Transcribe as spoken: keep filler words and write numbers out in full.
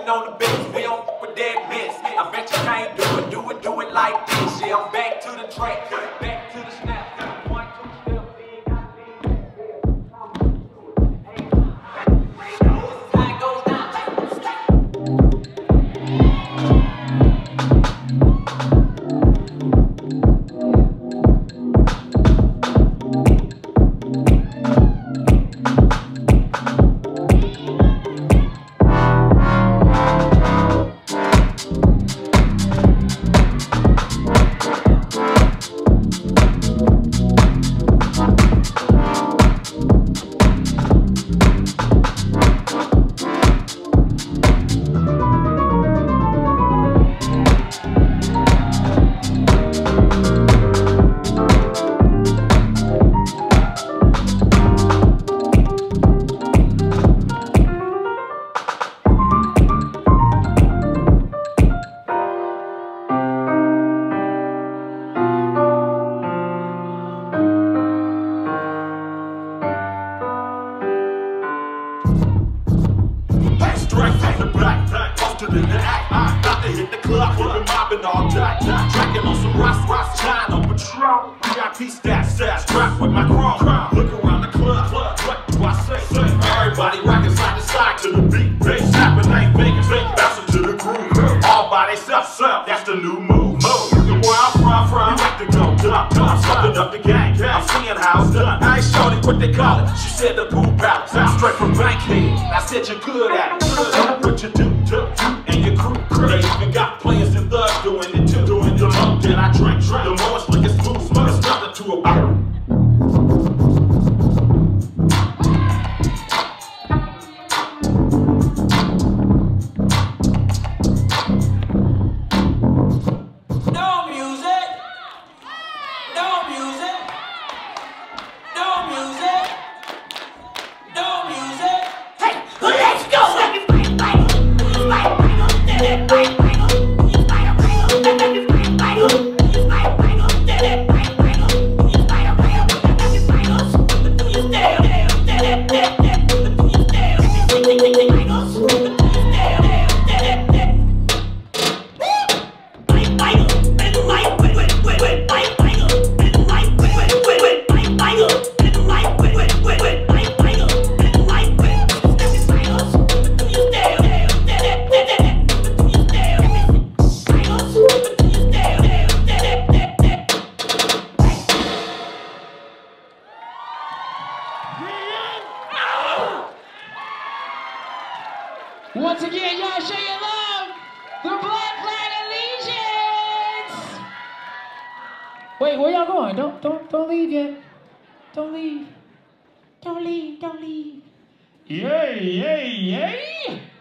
sitting on the bench, we don't f with that mess. I bet you can't do it, do it, do it like this. Yeah, I'm back to the track, back to the snap. One, two, step, big, I in the act, I got to hit the club, we've been mobbing all day. Drinking on some Ross, Ross, China, Patron, V I P stats, stats, strapped with my chrome. Look around the club, what do I say? Everybody rocking side to side to the beat, bass snapping ain't Vegas, bouncing to the groove. All by themselves, self, that's the new move. Move. And where I'm from, from, you like to go dumb, dumb, sucking up the gang. I'm seeing how it's done. I ain't shorty what they call it. She said the pool palace, I'm straight from Bankhead. I said you're good at it. What you do, do, do. And your crew, crew. They even got players and thugs doing it too. Doing the more than I drink, drink. The more it's like it's smooth, smooth. It's nothing to a bar. No music. No music. No music. No music. Hey, let's go. Once again, y'all show your love. The Black Flag Allegiance. Wait, where y'all going? Don't, don't, don't leave yet. Don't leave. Don't leave. Don't leave. Yay, yay, yay.